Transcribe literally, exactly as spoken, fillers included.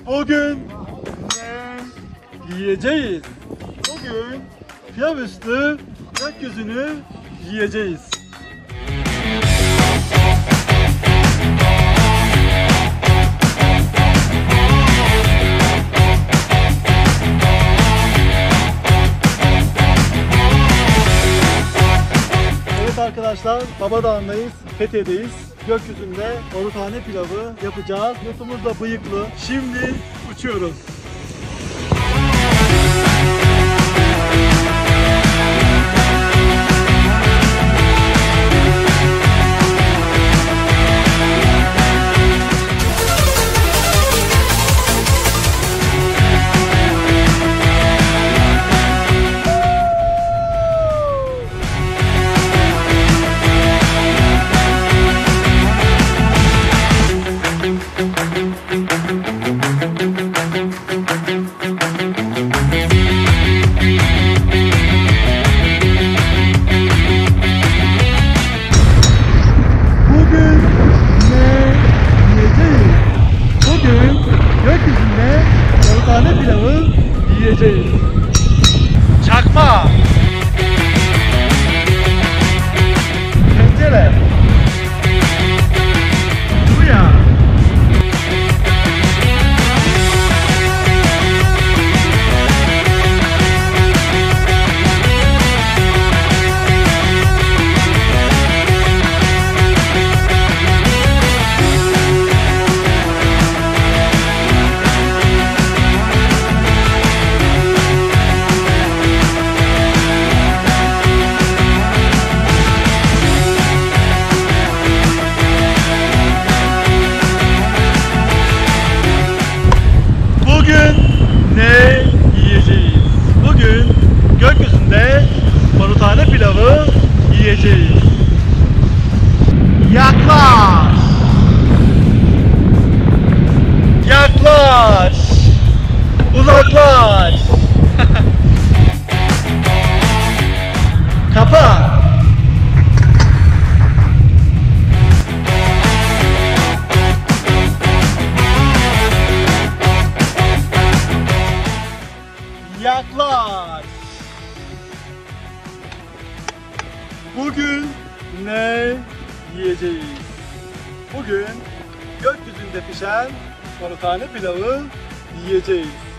Bugün ne yiyeceğiz? Bugün pilavüstü gökyüzünü yiyeceğiz. Evet arkadaşlar, Babadağ'ındayız, Fethiye'deyiz. Gökyüzünde barutane pilavı yapacağız. Notumuz da bıyıklı. Şimdi uçuyoruz. Gökyüzünde barutane pilavı yiyeceğiz. Çakma, tencere, suya, ne yiyeceğiz? Bugün gökyüzünde barutane pilavı yiyeceğiz. Yaklaş! Yaklaş! Uzaklaş! Kapa! Yaklaş. Bugün ne yiyeceğiz? Bugün gökyüzünde pişen barutane pilavı yiyeceğiz.